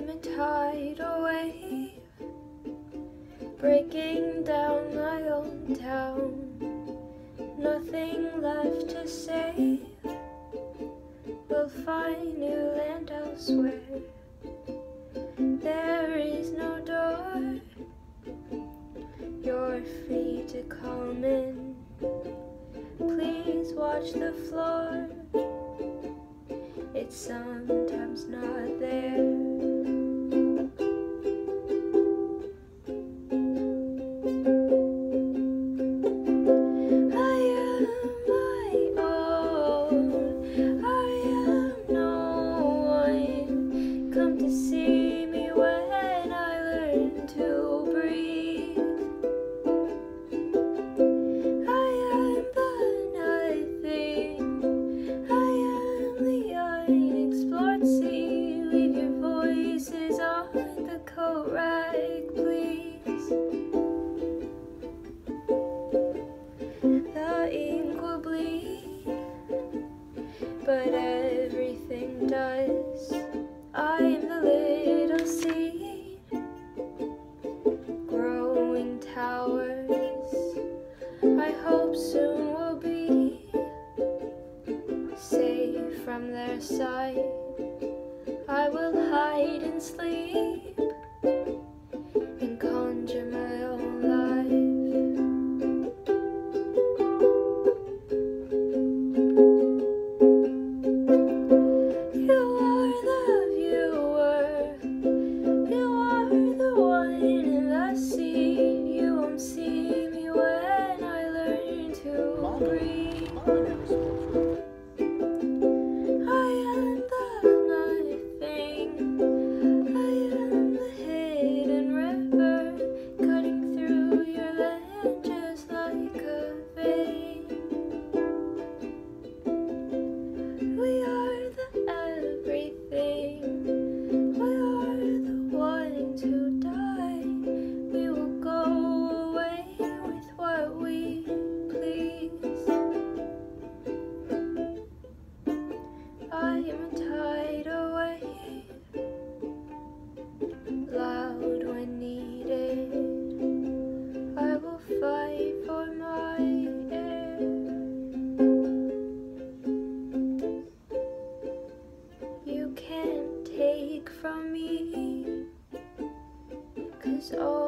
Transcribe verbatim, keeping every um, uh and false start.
am a tidal wave, breaking down my own town. Nothing left to save, we'll find new land elsewhere. There is no door, you're free to come in. Please watch the floor, it's sometimes not there. But everything does. I am the little seed, growing towers. I hope soon we'll be safe from their sight. I will hide and sleep and conjure my own life. I am a tidal wave, loud when needed. I will fight for my air. You can't take from me, 'cause all